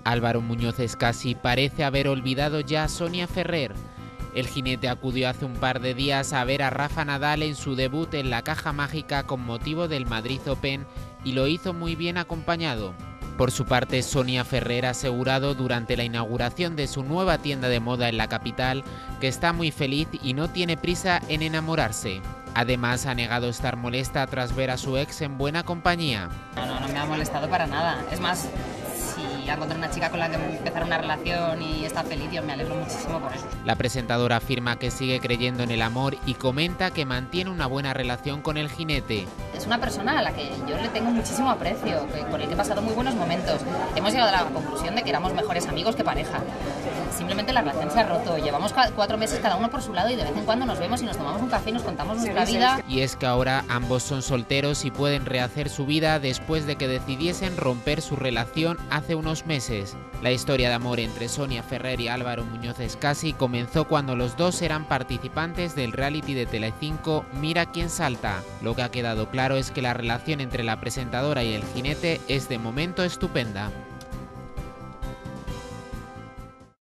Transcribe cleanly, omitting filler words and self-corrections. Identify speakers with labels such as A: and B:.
A: Álvaro Muñoz Escasi parece haber olvidado ya a Sonia Ferrer. El jinete acudió hace un par de días a ver a Rafa Nadal en su debut en la Caja Mágica con motivo del Madrid Open y lo hizo muy bien acompañado. Por su parte, Sonia Ferrer ha asegurado durante la inauguración de su nueva tienda de moda en la capital que está muy feliz y no tiene prisa en enamorarse. Además, ha negado estar molesta tras ver a su ex en buena compañía.
B: No me ha molestado para nada. Es más, si encontré una chica con la que empezar una relación y está feliz, yo me alegro muchísimo por eso.
A: La presentadora afirma que sigue creyendo en el amor y comenta que mantiene una buena relación con el jinete.
B: Es una persona a la que yo le tengo muchísimo aprecio, con el que he pasado muy buenos momentos. Hemos llegado a la conclusión de que éramos mejores amigos que pareja. Simplemente la relación se ha roto. Llevamos 4 meses cada uno por su lado y de vez en cuando nos vemos y nos tomamos un café y nos contamos nuestra vida.
A: Y es que ahora ambos son solteros y pueden rehacer su vida después de que decidiesen romper su relación hace unos meses. La historia de amor entre Sonia Ferrer y Álvaro Muñoz Escasi comenzó cuando los dos eran participantes del reality de Telecinco Mira quién salta. Lo que ha quedado claro es que la relación entre la presentadora y el jinete es de momento estupenda.